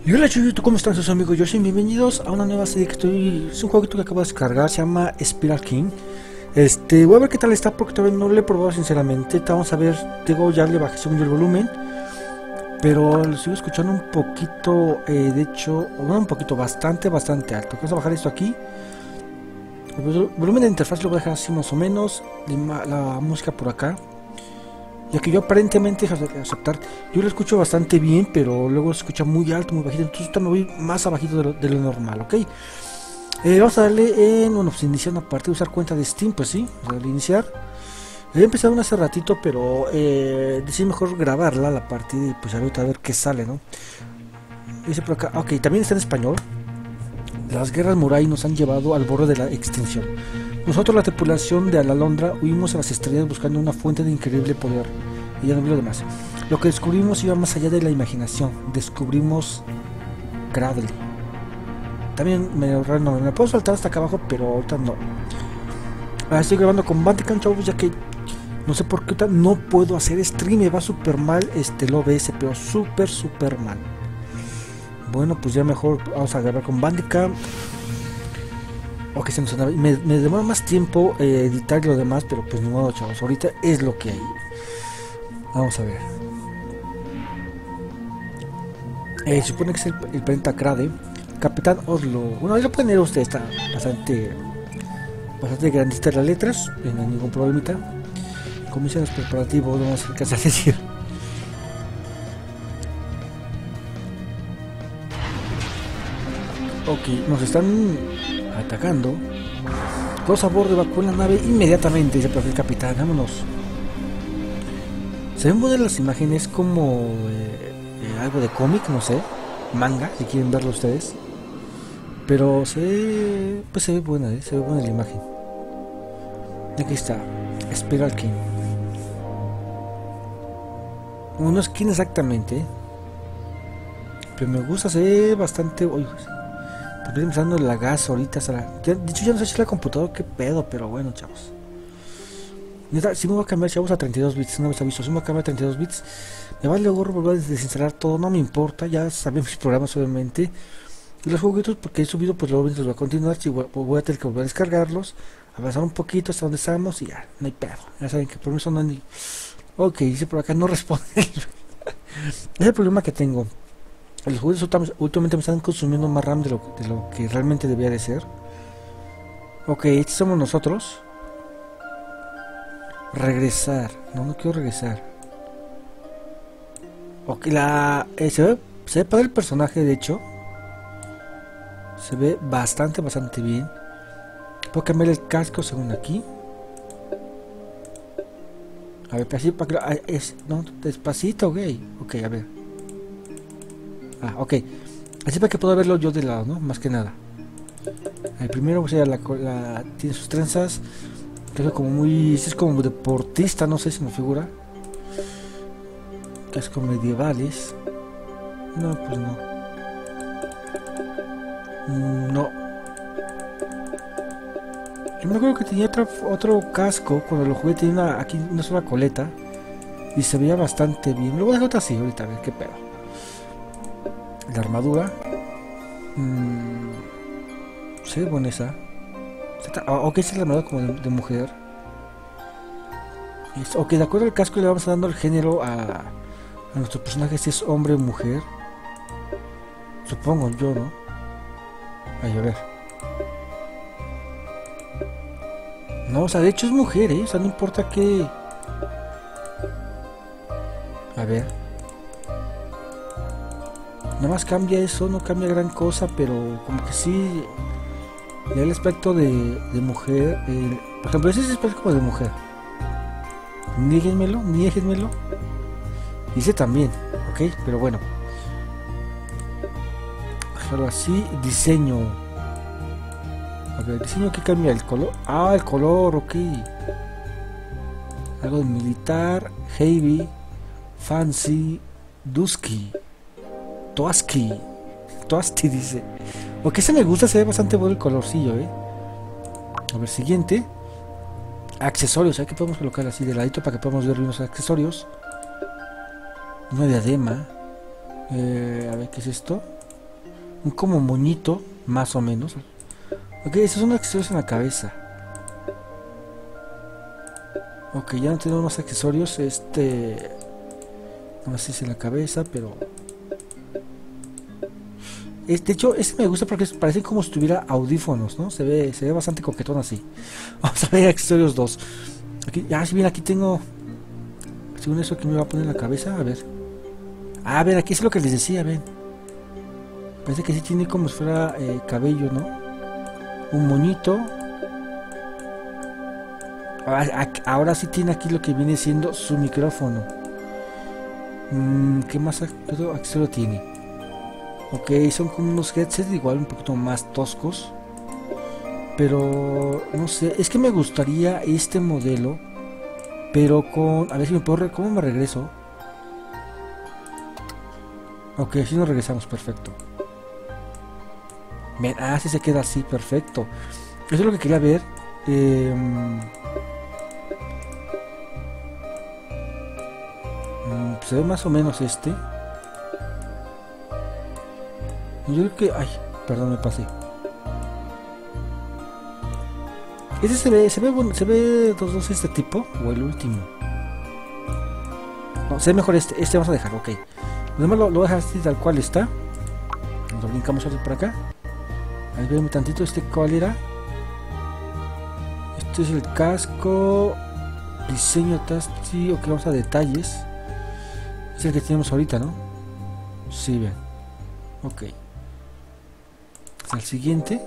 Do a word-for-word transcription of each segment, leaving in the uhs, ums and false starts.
Y hola YouTube, ¿cómo están sus amigos? Yo soy bienvenidos a una nueva serie que estoy... Es un jueguito que acabo de descargar, se llama Spiral King. Este, voy a ver qué tal está porque todavía no lo he probado sinceramente. Vamos a ver, digo, ya le bajé según yo el volumen, pero lo sigo escuchando un poquito, eh, de hecho, no un poquito, bastante, bastante alto. Vamos a bajar esto aquí. El volumen de interfaz lo voy a dejar así más o menos, la, la música por acá. Ya que yo aparentemente, aceptar, yo lo escucho bastante bien, pero luego se escucha muy alto, muy bajito, entonces me voy más abajito de lo, de lo normal, ¿ok? Eh, vamos a darle en, bueno, pues iniciar una partida, usar cuenta de Steam, pues sí, vamos a darle iniciar. He empezado hace ratito, pero eh, decidí mejor grabarla, la partida, y pues ahorita a ver qué sale, ¿no? Dice por acá, ok, también está en español. Las guerras Murai nos han llevado al borde de la extinción. Nosotros, la tripulación de Alalondra, huimos a las estrellas buscando una fuente de increíble poder. Y ya no vi lo demás. Lo que descubrimos iba más allá de la imaginación. Descubrimos Cradle. También me, no, me puedo saltar hasta acá abajo, pero ahorita no. Ahora estoy grabando con Bandicam, chavos, ya que no sé por qué ahorita no puedo hacer stream. Me va súper mal este, el O B S, pero súper, súper mal. Bueno, pues ya mejor vamos a grabar con Bandicam. Ok, se nos andaba. Me, me demora más tiempo eh, editar y lo demás, pero pues ni modo, chavos. Ahorita es lo que hay. Vamos a ver. Eh, se supone que es el, el planeta Crade. Capitán Oslo. Bueno, ahí lo pueden leer ustedes. Está bastante, bastante grandista las letras. No hay ningún problemita. Comienzan los preparativos. Vamos a alcanzar a decir. Ok, nos están atacando. Todos a bordo, evacúen la nave inmediatamente, dice el capitán. Vámonos. Se ven buenas las imágenes, como eh, eh, algo de cómic, no sé, manga, si quieren verlo ustedes. Pero se ve, pues se ve buena, ¿eh? Se ve buena la imagen. Aquí está, Spiral King. No, no es King exactamente, pero me gusta, se ve bastante. Uy, estoy pensando en la gas ahorita. Ya, de hecho, ya no sé si es la computadora, qué pedo, pero bueno, chavos. Si me voy a cambiar, chavos, a treinta y dos bits, no me aviso. Si me voy a cambiar a treinta y dos bits, me vale gorro volver a desinstalar todo, no me importa. Ya sabía mis programas, obviamente. Y los jueguitos, porque he subido, pues luego los voy a continuar. Si voy, voy a tener que volver a descargarlos, avanzar un poquito hasta donde estamos y ya, no hay pedo. Ya saben que por eso no hay ni. Ok, dice por acá, no responde. Es el problema que tengo. Los juegos últimamente me están consumiendo más RAM de lo, de lo que realmente debía de ser. Ok, estos somos nosotros. Regresar. No, no quiero regresar. Ok, la... Eh, se ve, se ve para el personaje, de hecho. Se ve bastante, bastante bien. Puedo cambiar el casco según aquí. A ver, así para que... Ah, es, no, despacito, ok. Ok, a ver. Ah, ok. Así para que pueda verlo yo de lado, ¿no? Más que nada. El primero, o sea, la, la, tiene sus trenzas. Creo que como muy... Este es como deportista, no sé si me figura. Cascos medievales. No, pues no. No. Yo me acuerdo que tenía otro, otro casco. Cuando lo jugué tenía una, aquí una sola coleta. Y se veía bastante bien. Lo voy a dejar así ahorita, a ver qué pedo. La armadura. Mmm, se ve buena esa. Ok, esa es la armadura como de, de mujer. Es, ok, de acuerdo al casco le vamos dando el género a, a nuestro personaje, si es hombre o mujer. Supongo yo, ¿no? Ay, a ver. No, o sea, de hecho es mujer, ¿eh? O sea, no importa qué. A ver. Nada más cambia eso, no cambia gran cosa, pero como que sí. Ya el aspecto de, de mujer. Eh, por ejemplo, ese es el aspecto como de mujer. Niéguenmelo, niéguenmelo. Dice también, ok, pero bueno. Dejarlo así. Diseño. A ver, diseño que cambia el color. Ah, el color, ok. Algo de militar. Heavy. Fancy. Dusky. Toasky. Toasty dice. Ok, ese me gusta, se ve bastante bueno el colorcillo, eh. A ver, siguiente. Accesorios, ¿eh? Que podemos colocar así de ladito para que podamos ver unos accesorios. Una diadema. Eh, a ver, ¿qué es esto? Un como moñito, más o menos. Ok, esos son accesorios en la cabeza. Ok, ya no tenemos más accesorios. Este... No sé si es en la cabeza, pero... Es, de hecho, este me gusta porque parece como si tuviera audífonos, ¿no? Se ve, se ve bastante coquetón así. Vamos a ver accesorios dos. Aquí, ah, sí, bien, aquí tengo... Según eso que me va a poner en la cabeza, a ver. Ah, a ver, aquí es lo que les decía, ven. Parece que sí tiene como si fuera eh, cabello, ¿no? Un moñito. Ahora sí tiene aquí lo que viene siendo su micrófono. Mm, ¿Qué más accesorio tiene? Ok, son como unos headsets igual un poquito más toscos. Pero no sé, es que me gustaría este modelo. Pero con... A ver si me puedo... ¿Cómo me regreso? Ok, así nos regresamos, perfecto. Bien, ah, sí se queda así, perfecto. Eso es lo que quería ver. Eh, se ve más o menos este. Yo creo que... Ay, perdón, me pasé. Este se ve, se ve, se ve dos dos este tipo o el último. No, se ve mejor este, este vamos a dejar, ok. Lo demás lo, lo voy a dejar así tal cual está. Nos lo brincamos por acá. Ahí vemos tantito este cuál era. Este es el casco. Diseño tasty, ok, vamos a detalles. Es el que tenemos ahorita, ¿no? Sí, bien. Ok. Hasta el siguiente.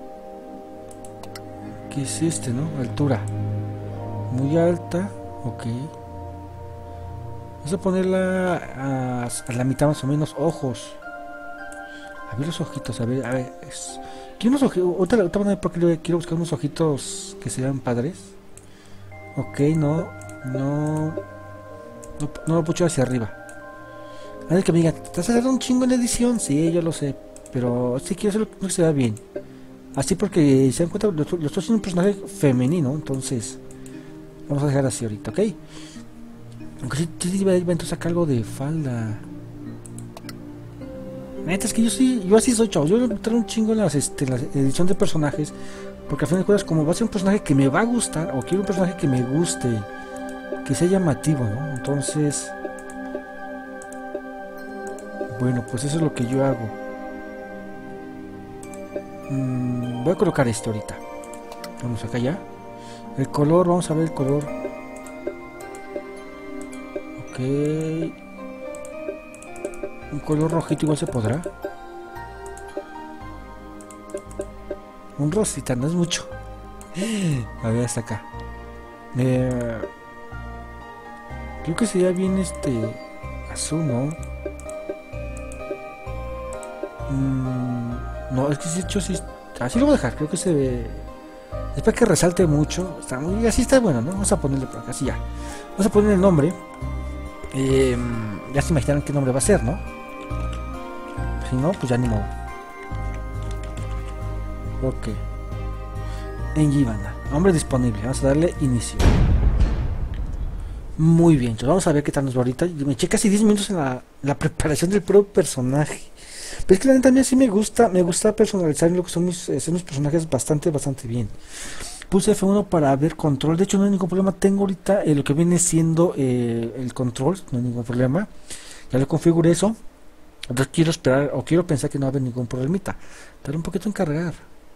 ¿Qué es este, no? Altura. Muy alta. Ok. Vamos a ponerla a, a la mitad más o menos. Ojos. A ver los ojitos. A ver, a ver. Es... Quiero unos ojitos. Otra, otra manera porque quiero buscar unos ojitos que sean padres. Ok, no. No. No, no lo puedo hacia arriba. A ver que me diga, ¿te estás haciendo un chingo en edición? Sí, yo lo sé. Pero sí quiero hacerlo que se vea bien. Así porque se dan cuenta, lo, lo estoy haciendo un personaje femenino, entonces vamos a dejar así ahorita, ¿ok? Aunque sí, sí, iba a sacar algo de falda. Neta, es que yo sí, yo así soy, chavos. Yo voy a meter un chingo en las, este, la edición de personajes, porque al fin de cuentas, como va a ser un personaje que me va a gustar, o quiero un personaje que me guste, que sea llamativo, ¿no? Entonces, bueno, pues eso es lo que yo hago. Mm, voy a colocar esto ahorita. Vamos acá ya. El color, vamos a ver el color. Ok. Un color rojito igual se podrá. Un rosita, no es mucho. A ver, hasta acá. Eh, creo que sería bien este azul, ¿no? Mm, no, es que si hecho así, así lo voy a dejar. Creo que se ve. Es para que resalte mucho. Está muy, así está bueno, ¿no? Vamos a ponerle por acá, así ya. Vamos a poner el nombre. Eh, ya se imaginan qué nombre va a ser, ¿no? Si no, pues ya ni modo. Ok. En Givana. Nombre disponible. Vamos a darle inicio. Muy bien. Entonces vamos a ver qué tal nos va ahorita. Me eché casi diez minutos en la, la preparación del propio personaje. Pero es que la neta a mí sí me gusta. Me gusta personalizar lo que son mis, eh, son mis personajes bastante, bastante bien. Puse F uno para ver control. De hecho no hay ningún problema. Tengo ahorita eh, lo que viene siendo eh, el control. No hay ningún problema. Ya lo configuré eso. Entonces quiero esperar o quiero pensar que no va a haber ningún problemita. Tarda un poquito en cargar.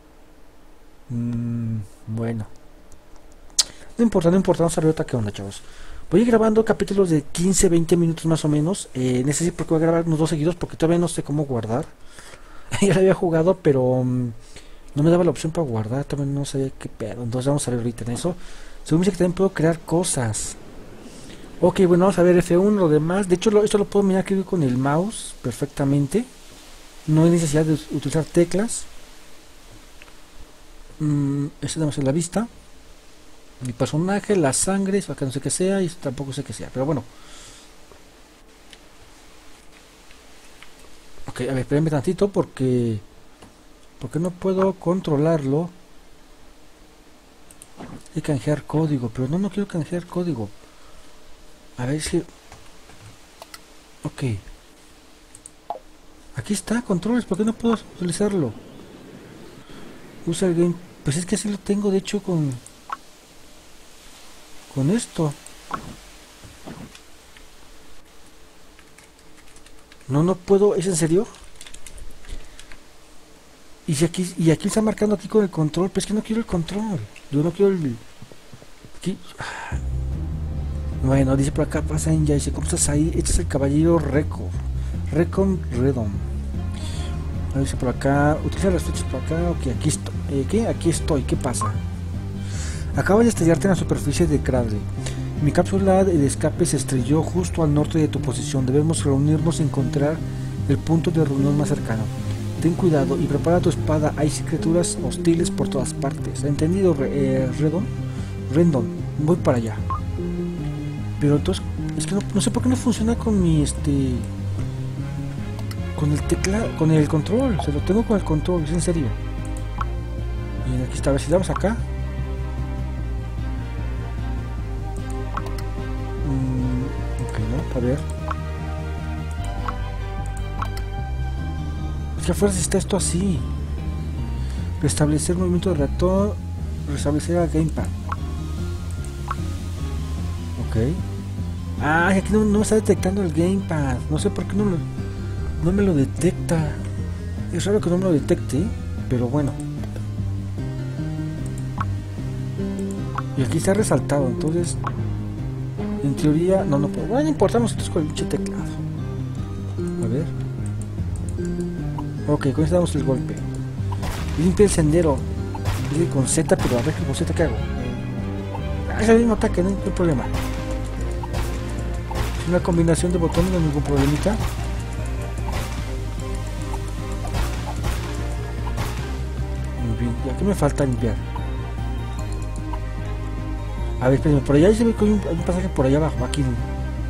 Mm, bueno. No importa, no importa. Vamos a ver ahorita qué onda, chavos. Voy a ir grabando capítulos de quince, veinte minutos más o menos. Eh, necesito porque voy a grabar unos dos seguidos porque todavía no sé cómo guardar. Ya lo había jugado, pero um, no me daba la opción para guardar. También no sabía qué pedo. Entonces vamos a ver ahorita en eso. Según dice que también puedo crear cosas. Ok, bueno, vamos a ver F uno, lo demás. De hecho, lo, esto lo puedo mirar aquí con el mouse perfectamente. No hay necesidad de utilizar teclas. Mm, esto tenemos en la vista. Mi personaje, la sangre, acá no sé qué sea, y esto tampoco sé qué sea, pero bueno. Ok, a ver, espérenme tantito porque... Porque no puedo controlarlo. Hay que canjear código, pero no, no quiero canjear código. A ver si... Ok. Aquí está, controles, ¿por qué no puedo utilizarlo? Usa el game. Pues es que así lo tengo, de hecho, con... Con esto. No, no puedo, ¿es en serio? Y si aquí, y aquí está marcando aquí con el control, pero es que no quiero el control. Yo no quiero el... Aquí... Bueno, dice por acá, pasa en ya, dice, ¿cómo estás ahí? Este es el caballero Reco. Recon Redon. Dice por acá, utiliza las flechas por acá, ok, aquí estoy. Eh, ¿Qué? Aquí estoy, ¿qué pasa? Acabas de estrellarte en la superficie de Cradle. Mi cápsula de escape se estrelló justo al norte de tu posición. Debemos reunirnos y encontrar el punto de reunión más cercano. Ten cuidado y prepara tu espada. Hay criaturas hostiles por todas partes. ¿Entendido, eh, Redon? Rendon, voy para allá. Pero entonces, es que no, no sé por qué no funciona con mi este... Con el teclado, con el control. Se lo tengo con el control, es en serio. Y aquí está, a ver si damos acá. Mm, ok, no, a ver. Es que a fuerza está esto así. Restablecer movimiento de ratón. Restablecer el gamepad. Ok. Ah, aquí no, no me está detectando el gamepad. No sé por qué no, lo, no me lo detecta. Es raro que no me lo detecte, pero bueno. Y aquí está resaltado, entonces en teoría no, no puedo. Bueno, no importa, nosotros con el pinche teclado. A ver. Ok, con esto damos el golpe. Limpia el sendero. Dice con Z, pero a ver con Z qué hago. Ah, es el mismo ataque, no hay ningún problema. Es una combinación de botones, no hay ningún problemita. Muy bien, y aquí me falta limpiar. A ver, espérenme, por allá se ve que hay un, hay un pasaje por allá abajo, aquí. Mm,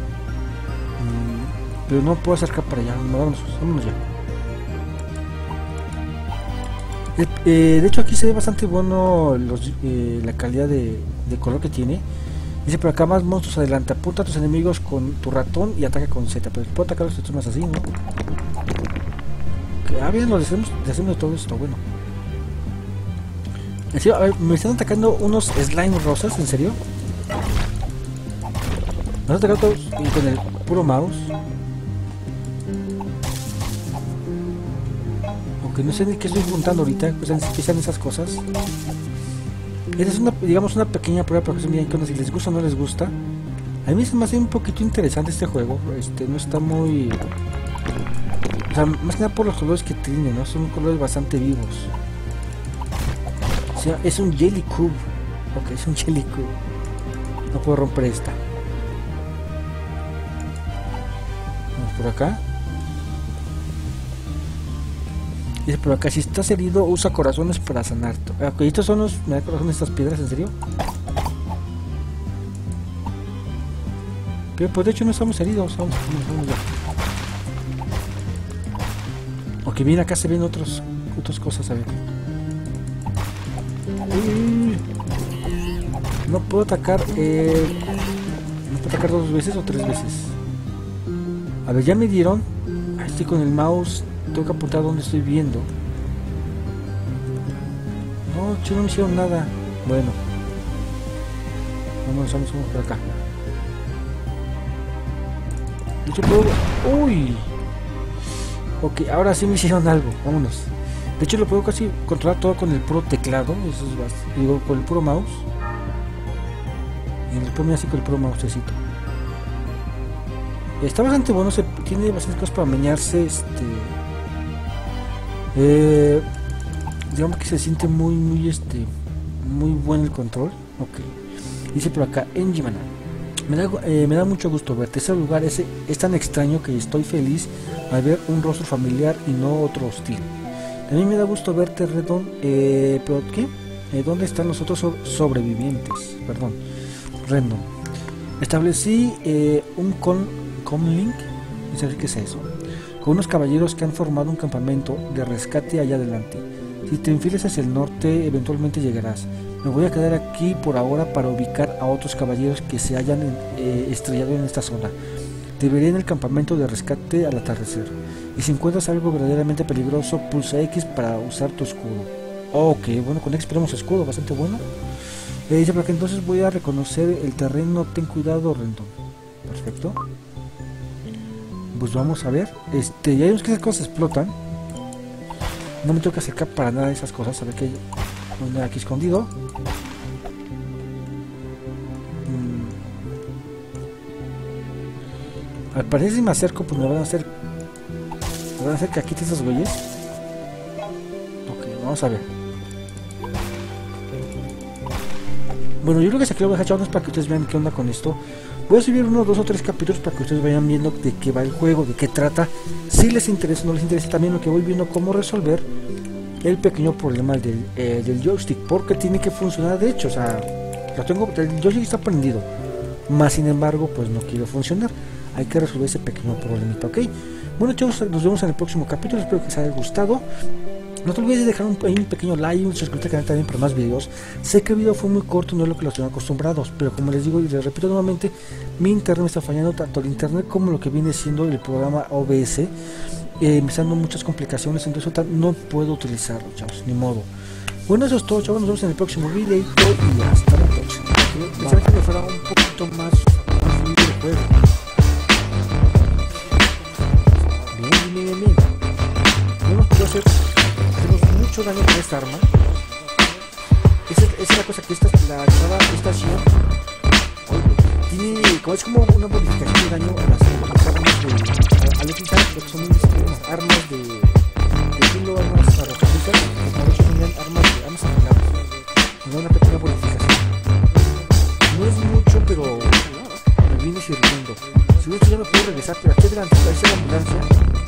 pero no puedo acercar para allá, vámonos, vámonos ya. Eh, eh, de hecho aquí se ve bastante bueno los, eh, la calidad de, de color que tiene. Dice por acá, más monstruos adelante, apunta a tus enemigos con tu ratón y ataca con Z. Pero puedo atacar a los sistemas así, ¿no? Que, ah, bien, lo deshacemos, deshacemos de todo esto, bueno. ¿En serio? A ver, me están atacando unos slime rosas, ¿en serio? Me han atacado todos y con el puro mouse. Aunque no sé ni qué estoy juntando ahorita, pues que sean esas cosas. Esta es una, digamos, una pequeña prueba para que se miren si les gusta o no les gusta. A mí se me hace un poquito interesante este juego. Este no está muy... O sea, más que nada por los colores que tiene, ¿no? Son colores bastante vivos. O sea, es un Jelly Cube. Ok, es un Jelly Cube. No puedo romper esta. Vamos por acá. Dice por acá, si estás herido, usa corazones para sanarte. Ok, estos son los... ¿Me da corazones estas piedras, en serio? Pero pues de hecho no estamos heridos. Vamos, vamos, vamos ya. Ok, bien, acá se ven otros, otras cosas, a ver. Uy, no puedo atacar, eh, no puedo atacar dos veces o tres veces. A ver, ya me dieron. Ahí estoy con el mouse, tengo que apuntar donde estoy viendo. No, yo no me hicieron nada. Bueno, vamos, vamos, vamos por acá. De hecho puedo... Uy. Ok, ahora sí me hicieron algo, vámonos. De hecho lo puedo casi controlar todo con el puro teclado, eso es bastante, digo, con el puro mouse. Y lo pongo así con el puro mousecito. Está bastante bueno, se tiene bastantes cosas para meñarse, este... Eh, digamos que se siente muy, muy, este... muy bueno el control. Ok. Dice por acá, Engimana. Me da, eh, me da mucho gusto verte. Ese lugar ese, es tan extraño que estoy feliz al ver un rostro familiar y no otro hostil. A mí me da gusto verte, Redon, eh, pero ¿qué? Eh, ¿Dónde están los otros so sobrevivientes? Perdón, Redon. Establecí eh, un con comlink, no sé qué es eso, con unos caballeros que han formado un campamento de rescate allá adelante. Si te enfiles hacia el norte, eventualmente llegarás. Me voy a quedar aquí por ahora para ubicar a otros caballeros que se hayan eh, estrellado en esta zona. Te veré en el campamento de rescate al atardecer. Y si encuentras algo verdaderamente peligroso, pulsa X para usar tu escudo. Ok, bueno, con X tenemos escudo, bastante bueno. Eh, dice por aquí, entonces voy a reconocer el terreno, ten cuidado, Rendón. Perfecto. Pues vamos a ver. Este, ya vemos que esas cosas explotan. No me tengo que acercar para nada de esas cosas. A ver qué hay una aquí escondido. Mm. Al parecer si me acerco, pues me van a hacer. Me van a hacer que aquí te esos güeyes. Ok, vamos a ver. Bueno, yo creo que aquí lo voy a dejar, chavales, para que ustedes vean qué onda con esto. Voy a subir unos dos o tres capítulos para que ustedes vayan viendo de qué va el juego, de qué trata. Si les interesa o no les interesa, también lo que voy viendo, cómo resolver el pequeño problema del, eh, del joystick, porque tiene que funcionar. De hecho, o sea, lo tengo, el joystick está prendido, más sin embargo, pues no quiere funcionar. Hay que resolver ese pequeño problemita, ¿ok? Bueno, chavos, nos vemos en el próximo capítulo. Espero que les haya gustado. No te olvides de dejar un, un pequeño like y un suscribirte al canal también para más videos. Sé que el video fue muy corto, no es lo que los tengo acostumbrados, pero como les digo y les repito nuevamente, mi internet me está fallando, tanto el internet como lo que viene siendo el programa O B S. Eh, me están dando muchas complicaciones, entonces no puedo utilizarlo, chavos, ni modo. Bueno, eso es todo, chavos, nos vemos en el próximo video y hasta la próxima. Pensaba que me fuera un poquito más, más fluido el juego. Bien, bien, bien, bien. Bueno, quiero hacer... mucho daño con esta arma. Esa, esa es la cosa, que esta, la nueva estación, oye, tiene, como es como una modificación de daño a las, a las armas de, a, al utilizar lo que son unas armas de, de estilo, armas arrojadizas, que por eso son armas de armas afiladas. Me da una pequeña modificación. No es mucho, pero me viene sirviendo. Si gusto ya me puedo regresar, pero aquí adelante, a esa ambulancia.